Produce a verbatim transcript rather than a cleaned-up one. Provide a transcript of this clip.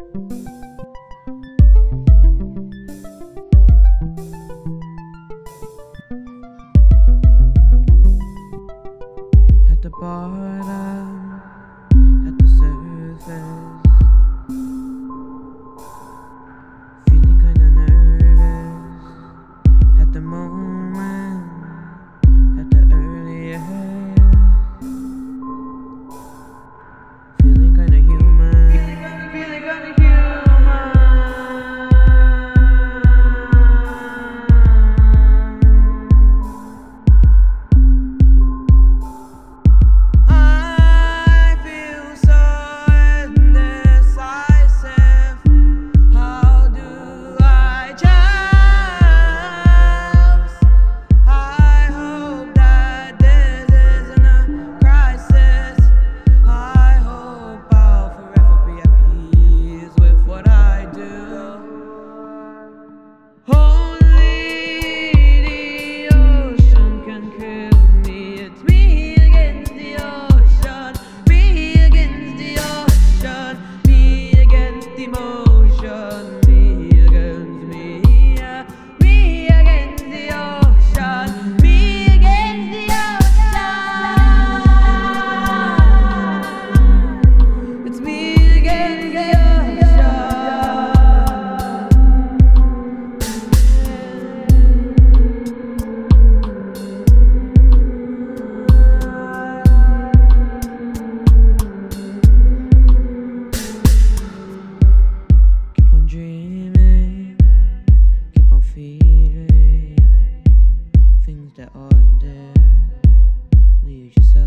At the bottom, at the surface, feeling kinda nervous at the moment, at the earliest, feeling kinda human, feeling kinda human. I feel so indecisive. How do I choose? I hope that this isn't a crisis. I hope I'll forever be at peace with what I do. Only the ocean can kill me. It's me against the ocean, me against the ocean, me against emotion, me against me, yeah. Me against the ocean, me against the ocean. It's me against the ocean. Keep on dreaming, keep on feeling things that aren't there. Leave yourself